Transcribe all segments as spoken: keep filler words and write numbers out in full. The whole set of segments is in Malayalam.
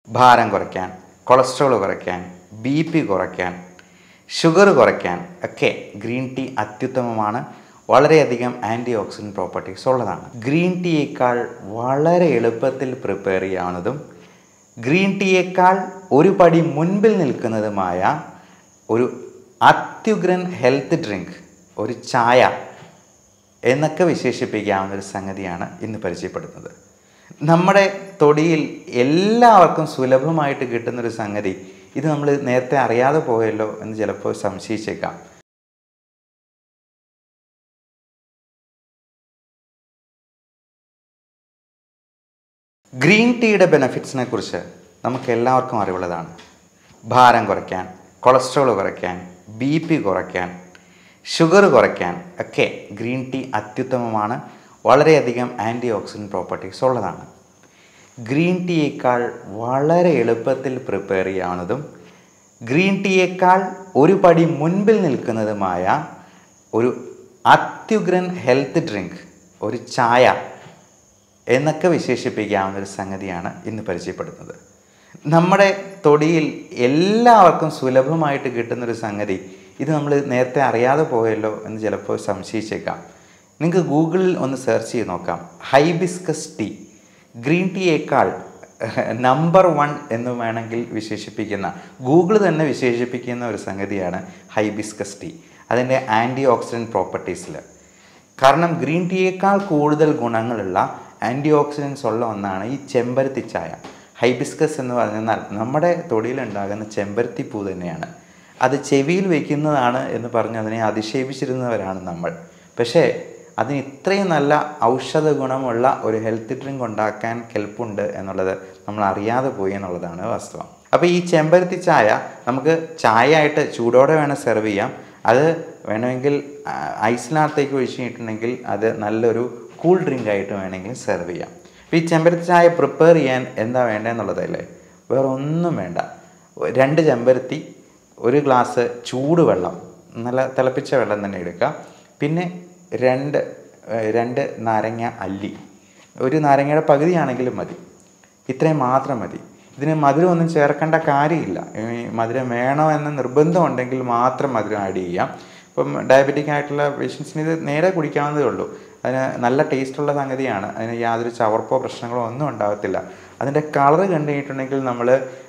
ഭാരം കുറയ്ക്കാൻ, കൊളസ്ട്രോൾ കുറയ്ക്കാൻ, ബി പി കുറയ്ക്കാൻ, ഷുഗർ കുറയ്ക്കാൻ ഒക്കെ ഗ്രീൻ ടീ അത്യുത്തമമാണ്. വളരെയധികം ആൻറ്റി ഓക്സിഡൻറ്റ് പ്രോപ്പർട്ടീസ് ഉള്ളതാണ്. ഗ്രീൻ ടീയേക്കാൾ വളരെ എളുപ്പത്തിൽ പ്രിപ്പയർ ചെയ്യാവുന്നതും ഗ്രീൻ ടീയേക്കാൾ ഒരു പടി മുൻപിൽ നിൽക്കുന്നതുമായ ഒരു അത്യുഗ്രൻ ഹെൽത്ത് ഡ്രിങ്ക്, ഒരു ചായ എന്നൊക്കെ വിശേഷിപ്പിക്കാവുന്ന ഒരു സംഗതിയാണ് ഇന്ന് പരിചയപ്പെടുന്നത്. നമ്മുടെ തൊടിയിൽ എല്ലാവർക്കും സുലഭമായിട്ട് കിട്ടുന്നൊരു സംഗതി, ഇത് നമ്മൾ നേരത്തെ അറിയാതെ പോയല്ലോ എന്ന് ചിലപ്പോൾ സംശയിച്ചേക്കാം. ഗ്രീൻ ടീയുടെ ബെനഫിറ്റ്സിനെ കുറിച്ച് നമുക്ക് എല്ലാവർക്കും അറിവുള്ളതാണ്. ഭാരം കുറയ്ക്കാൻ, കൊളസ്ട്രോൾ കുറയ്ക്കാൻ, ബി പി കുറയ്ക്കാൻ, ഷുഗർ കുറയ്ക്കാൻ ഒക്കെ ഗ്രീൻ ടീ അത്യുത്തമമാണ്. വളരെയധികം ആൻറ്റി ഓക്സിഡൻറ്റ് പ്രോപ്പർട്ടീസ് ഉള്ളതാണ്. ഗ്രീൻ ടീയേക്കാൾ വളരെ എളുപ്പത്തിൽ പ്രിപ്പയർ ചെയ്യാവുന്നതും ഗ്രീൻ ടീയേക്കാൾ ഒരു പടി മുൻപിൽ നിൽക്കുന്നതുമായ ഒരു അത്യുഗ്രൻ ഹെൽത്ത് ഡ്രിങ്ക്, ഒരു ചായ എന്നൊക്കെ വിശേഷിപ്പിക്കാവുന്ന ഒരു സംഗതിയാണ് ഇന്ന് പരിചയപ്പെടുന്നത്. നമ്മുടെ തൊടിയിൽ എല്ലാവർക്കും സുലഭമായിട്ട് കിട്ടുന്നൊരു സംഗതി, ഇത് നമ്മൾ നേരത്തെ അറിയാതെ പോയല്ലോ എന്ന് ചിലപ്പോൾ സംശയിച്ചേക്കാം. നിങ്ങൾക്ക് ഗൂഗിളിൽ ഒന്ന് സെർച്ച് ചെയ്ത് നോക്കാം. ഹൈബിസ്കസ് ടീ ഗ്രീൻ ടീയേക്കാൾ നമ്പർ വൺ എന്ന് വേണമെങ്കിൽ വിശേഷിപ്പിക്കുന്ന, ഗൂഗിൾ തന്നെ വിശേഷിപ്പിക്കുന്ന ഒരു സംഗതിയാണ് ഹൈബിസ്കസ് ടീ, അതിൻ്റെ ആൻറ്റി ഓക്സിഡൻറ്റ് പ്രോപ്പർട്ടീസിൽ. കാരണം ഗ്രീൻ ടീയേക്കാൾ കൂടുതൽ ഗുണങ്ങളുള്ള ആൻറ്റി ഓക്സിഡൻസ് ഉള്ള ഒന്നാണ് ഈ ചെമ്പരത്തി ചായ. ഹൈബിസ്കസ് എന്ന് പറഞ്ഞാൽ നമ്മുടെ തൊടിയിലുണ്ടാകുന്ന ചെമ്പരത്തി പൂ തന്നെയാണ്. അത് ചെവിയിൽ വയ്ക്കുന്നതാണ് എന്ന് പറഞ്ഞ് അതിനെ അതിശയിപ്പിച്ചിരുന്നവരാണ് നമ്മൾ. പക്ഷേ അതിന് ഇത്രയും നല്ല ഔഷധ ഗുണമുള്ള ഒരു ഹെൽത്ത് ഡ്രിങ്ക് ഉണ്ടാക്കാൻ കെൽപ്പുണ്ട് എന്നുള്ളത് നമ്മൾ അറിയാതെ പോയി എന്നുള്ളതാണ് വാസ്തവം. അപ്പോൾ ഈ ചെമ്പരത്തി ചായ നമുക്ക് ചായ ആയിട്ട് ചൂടോടെ വേണം സെർവ് ചെയ്യാം. അത് വേണമെങ്കിൽ ഐസിനകത്തേക്ക് ഒഴിച്ച് കഴിഞ്ഞിട്ടുണ്ടെങ്കിൽ അത് നല്ലൊരു കൂൾ ഡ്രിങ്ക് ആയിട്ട് വേണമെങ്കിൽ സെർവ് ചെയ്യാം. അപ്പോൾ ഈ ചെമ്പരത്തി ചായ പ്രിപ്പയർ ചെയ്യാൻ എന്താ വേണ്ടതെന്നുള്ളതല്ലേ, വേറെ ഒന്നും വേണ്ട. രണ്ട് ചെമ്പരത്തി, ഒരു ഗ്ലാസ് ചൂടുവെള്ളം, നല്ല തിളപ്പിച്ച വെള്ളം തന്നെ എടുക്കുക. പിന്നെ രണ്ട് രണ്ട് നാരങ്ങ അല്ലി, ഒരു നാരങ്ങയുടെ പകുതിയാണെങ്കിലും മതി. ഇത്രയും മാത്രം മതി. ഇതിന് മധുരം ഒന്നും ചേർക്കേണ്ട കാര്യമില്ല. മധുരം വേണോ എന്ന നിർബന്ധം ഉണ്ടെങ്കിൽ മാത്രം മധുരം ആഡ് ചെയ്യാം. ഇപ്പം ഡയബറ്റിക് ആയിട്ടുള്ള പേഷ്യൻസിന് ഇത് നേരെ കുടിക്കാവുന്നതേ ഉള്ളൂ. അതിന് നല്ല ടേസ്റ്റുള്ള സംഗതിയാണ്. അതിന് യാതൊരു ചവർപ്പോ പ്രശ്നങ്ങളോ ഒന്നും ഉണ്ടാകത്തില്ല. അതിൻ്റെ കളറ് കണ്ടു കഴിഞ്ഞിട്ടുണ്ടെങ്കിൽ നമ്മൾ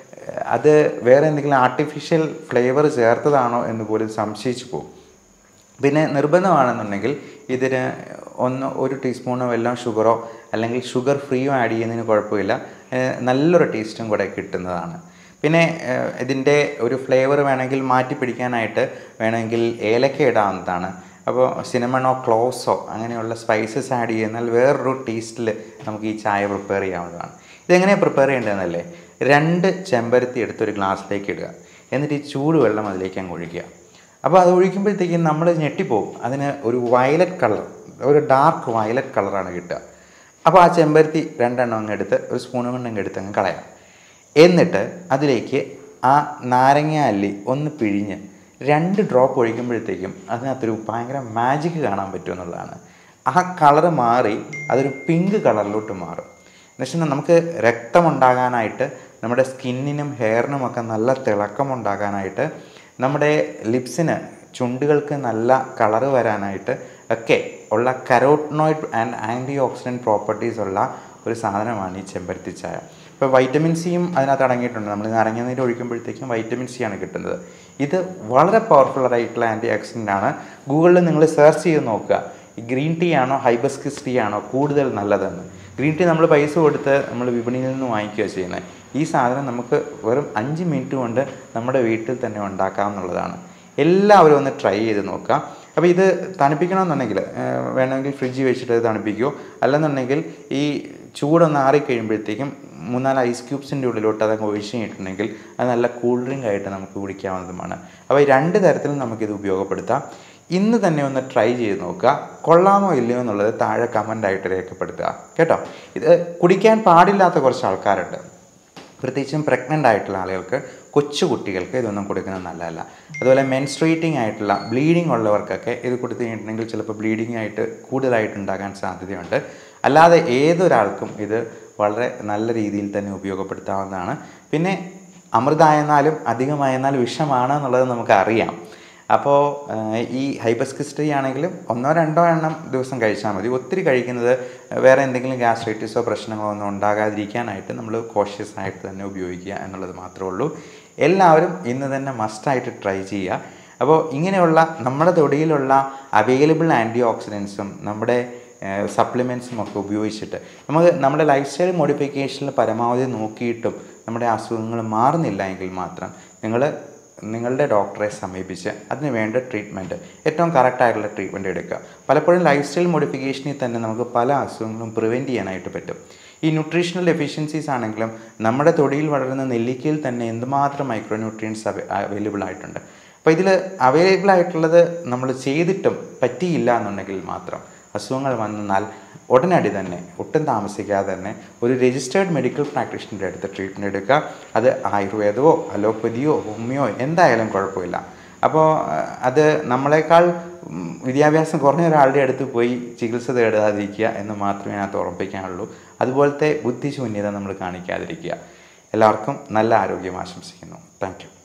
അത് വേറെ എന്തെങ്കിലും ആർട്ടിഫിഷ്യൽ ഫ്ലേവർ ചേർത്തതാണോ എന്ന് പോലും സംശയിച്ചു പോകും. പിന്നെ നിർബന്ധമാണെന്നുണ്ടെങ്കിൽ ഇതിന് ഒന്ന് ഒരു ടീസ്പൂണോ എല്ലാം ഷുഗറോ അല്ലെങ്കിൽ ഷുഗർ ഫ്രീയോ ആഡ് ചെയ്യുന്നതിന് കുഴപ്പമില്ല. നല്ലൊരു ടേസ്റ്റും കൂടെ കിട്ടുന്നതാണ്. പിന്നെ ഇതിൻ്റെ ഒരു ഫ്ലേവർ വേണമെങ്കിൽ മാറ്റി പിടിക്കാനായിട്ട് വേണമെങ്കിൽ ഏലക്ക ഇടാവുന്നതാണ്. അപ്പോൾ സിനമണോ ക്ലോവ്സോ അങ്ങനെയുള്ള സ്പൈസസ് ആഡ് ചെയ്യുന്നാൽ വേറൊരു ടേസ്റ്റിൽ നമുക്ക് ഈ ചായ പ്രിപ്പയർ ചെയ്യാവുന്നതാണ്. ഇതെങ്ങനെയാണ് പ്രിപ്പയർ ചെയ്യേണ്ടതെന്നല്ലേ, രണ്ട് ചെമ്പരത്തി എടുത്തൊരു ഗ്ലാസ്സിലേക്ക് ഇടുക. എന്നിട്ട് ഈ ചൂടുവെള്ളം അതിലേക്ക് അങ്ങ് ഒഴിക്കുക. അപ്പോൾ അത് ഒഴിക്കുമ്പോഴത്തേക്കും നമ്മൾ ഞെട്ടിപ്പോവും. അതിന് ഒരു വയലറ്റ് കളർ, ഒരു ഡാർക്ക് വയലറ്റ് കളറാണ് കിട്ടുക. അപ്പോൾ ആ ചെമ്പരത്തി രണ്ടെണ്ണം അങ്ങ് എടുത്ത് ഒരു സ്പൂൺ കൊണ്ട് അങ്ങ് എടുത്ത് അങ്ങ് കളയാം. എന്നിട്ട് അതിലേക്ക് ആ നാരങ്ങ അല്ലി ഒന്ന് പിഴിഞ്ഞ് രണ്ട് ഡ്രോപ്പ് ഒഴിക്കുമ്പോഴത്തേക്കും അതിനകത്തൊരു ഭയങ്കര മാജിക് കാണാൻ പറ്റും എന്നുള്ളതാണ്. ആ കളറ് മാറി അതൊരു പിങ്ക് കളറിലോട്ട് മാറും. എന്നുവെച്ചാൽ നമുക്ക് രക്തമുണ്ടാകാനായിട്ട്, നമ്മുടെ സ്കിന്നിനും ഹെയറിനും ഒക്കെ നല്ല തിളക്കമുണ്ടാകാനായിട്ട്, നമ്മുടെ ലിപ്സിന്, ചുണ്ടുകൾക്ക് നല്ല കളറ് വരാനായിട്ട് ഒക്കെ ഉള്ള carotenoid and antioxidant properties ഉള്ള ഒരു സാധനമാണ് ഈ ചെമ്പരത്തി ചായ. ഇപ്പോൾ വൈറ്റമിൻ സിയും അതിനകത്ത് അടങ്ങിയിട്ടുണ്ട്. നമ്മൾ നാരങ്ങ നീര് ഒഴിക്കുമ്പോഴത്തേക്കും വൈറ്റമിൻ സി ആണ് കിട്ടുന്നത്. ഇത് വളരെ പവർഫുള്ളായിട്ടുള്ള ആൻറ്റി ഓക്സിഡൻ്റ് ആണ്. ഗൂഗിളിൽ നിങ്ങൾ സെർച്ച് ചെയ്ത് നോക്കുക, ഈ ഗ്രീൻ ടീ ആണോ ഹൈബിസ്കസ് ടീ ആണോ കൂടുതൽ നല്ലതെന്ന്. ഗ്രീൻ ടീ നമ്മൾ പൈസ കൊടുത്ത് നമ്മൾ വിപണിയിൽ നിന്ന് വാങ്ങിക്കുക ചെയ്യുന്നത്. ഈ സാധനം നമുക്ക് വെറും അഞ്ച് മിനിറ്റ് കൊണ്ട് നമ്മുടെ വീട്ടിൽ തന്നെ ഉണ്ടാക്കാമെന്നുള്ളതാണ്. എല്ലാവരും ഒന്ന് ട്രൈ ചെയ്ത് നോക്കുക. അപ്പോൾ ഇത് തണുപ്പിക്കണമെന്നുണ്ടെങ്കിൽ വേണമെങ്കിൽ ഫ്രിഡ്ജിൽ വെച്ചിട്ട് അത് തണുപ്പിക്കുമോ, അല്ലെന്നുണ്ടെങ്കിൽ ഈ ചൂടൊന്ന് ആറിക്കഴിയുമ്പോഴത്തേക്കും മൂന്നാല് ഐസ് ക്യൂബ്സിൻ്റെ ഉള്ളിലോട്ട് അതങ്ങ് ഒഴിച്ച് കഴിഞ്ഞിട്ടുണ്ടെങ്കിൽ അത് നല്ല കൂൾ ഡ്രിങ്ക് ആയിട്ട് നമുക്ക് കുടിക്കാവുന്നതുമാണ്. അപ്പോൾ ഈ രണ്ട് തരത്തിലും നമുക്കിത് ഉപയോഗപ്പെടുത്താം. ഇന്ന് തന്നെ ഒന്ന് ട്രൈ ചെയ്ത് നോക്കുക. കൊള്ളാമോ ഇല്ലയോ എന്നുള്ളത് താഴെ കമൻ്റായിട്ട് രേഖപ്പെടുത്തുക കേട്ടോ. ഇത് കുടിക്കാൻ പാടില്ലാത്ത കുറച്ച് ആൾക്കാരുണ്ട്. പ്രത്യേകിച്ചും പ്രഗ്നൻ്റ് ആയിട്ടുള്ള ആളുകൾക്ക്, കൊച്ചു കുട്ടികൾക്ക് ഇതൊന്നും കൊടുക്കുന്നത് നല്ലതല്ല. അതുപോലെ മെൻസ്ട്രേറ്റിംഗ് ആയിട്ടുള്ള ബ്ലീഡിങ് ഉള്ളവർക്കൊക്കെ ഇത് കൊടുത്തു കഴിഞ്ഞിട്ടുണ്ടെങ്കിൽ ചിലപ്പോൾ ബ്ലീഡിങ് ആയിട്ട് കൂടുതലായിട്ടുണ്ടാകാൻ സാധ്യതയുണ്ട്. അല്ലാതെ ഏതൊരാൾക്കും ഇത് വളരെ നല്ല രീതിയിൽ തന്നെ ഉപയോഗപ്പെടുത്താവുന്നതാണ്. പിന്നെ അമൃതായെന്നാലും അധികമായെന്നാൽ വിഷമാണ് എന്നുള്ളത് നമുക്കറിയാം. അപ്പോൾ ഈ ഹൈപ്പർസ്കിസ്റ്ററി ആണെങ്കിലും ഒന്നോ രണ്ടോ എണ്ണം ദിവസം കഴിച്ചാൽ മതി. ഒത്തിരി കഴിക്കുന്നത് വേറെ എന്തെങ്കിലും ഗ്യാസ്ട്രൈറ്റിസോ പ്രശ്നങ്ങളോ ഒന്നും ഉണ്ടാകാതിരിക്കാനായിട്ട് നമ്മൾ കോഷ്യസ് ആയിട്ട് തന്നെ ഉപയോഗിക്കുക എന്നുള്ളത് മാത്രമേ ഉള്ളൂ. എല്ലാവരും ഇന്ന് തന്നെ മസ്റ്റായിട്ട് ട്രൈ ചെയ്യുക. അപ്പോൾ ഇങ്ങനെയുള്ള നമ്മുടെ തൊടിയിലുള്ള അവൈലബിൾ ആൻറ്റി ഓക്സിഡൻസും നമ്മുടെ സപ്ലിമെൻറ്റ്സും ഒക്കെ ഉപയോഗിച്ചിട്ട് നമുക്ക് നമ്മുടെ ലൈഫ് സ്റ്റൈൽ മോഡിഫിക്കേഷനിൽ പരമാവധി നോക്കിയിട്ടും നമ്മുടെ അസുഖങ്ങൾ മാറുന്നില്ല എങ്കിൽ മാത്രം നിങ്ങൾ നിങ്ങളുടെ ഡോക്ടറെ സമീപിച്ച് അതിന് വേണ്ട ട്രീറ്റ്മെൻറ്റ്, ഏറ്റവും കറക്റ്റായിട്ടുള്ള ട്രീറ്റ്മെൻറ്റ് എടുക്കുക. പലപ്പോഴും ലൈഫ് സ്റ്റൈൽ മോഡിഫിക്കേഷനിൽ തന്നെ നമുക്ക് പല അസുഖങ്ങളും പ്രിവെൻറ്റ് ചെയ്യാനായിട്ട് പറ്റും. ഈ ന്യൂട്രീഷണൽ ഡെഫിഷ്യൻസീസ് ആണെങ്കിലും നമ്മുടെ തൊടിയിൽ വളരുന്ന നെല്ലിക്കയിൽ തന്നെ എന്തുമാത്രം മൈക്രോ ന്യൂട്രിയൻസ് അവൈലബിൾ ആയിട്ടുണ്ട്. അപ്പോൾ ഇതിൽ അവൈലബിൾ ആയിട്ടുള്ളത് നമ്മൾ ചെയ്തിട്ടും പറ്റിയില്ല എന്നുണ്ടെങ്കിൽ മാത്രം അസുഖങ്ങൾ വന്നാൽ ഉടനടി തന്നെ ഒട്ടും താമസിക്കാതെ തന്നെ ഒരു രജിസ്റ്റേർഡ് മെഡിക്കൽ പ്രാക്ടീഷണറുടെ അടുത്ത് ട്രീറ്റ്മെൻറ്റ് എടുക്കുക. അത് ആയുർവേദമോ അലോപ്പതിയോ ഹോമിയോ എന്തായാലും കുഴപ്പമില്ല. അപ്പോൾ അത് നമ്മളെക്കാൾ വിദ്യാഭ്യാസം കുറഞ്ഞ ഒരാളുടെ അടുത്ത് പോയി ചികിത്സ തേടാതിരിക്കുക എന്ന് മാത്രമേ അതിനകത്ത് ഓർമ്മിപ്പിക്കാനുള്ളൂ. അതുപോലത്തെ ബുദ്ധിശൂന്യത നമ്മൾ കാണിക്കാതിരിക്കുക. എല്ലാവർക്കും നല്ല ആരോഗ്യം ആശംസിക്കുന്നു. Thank U.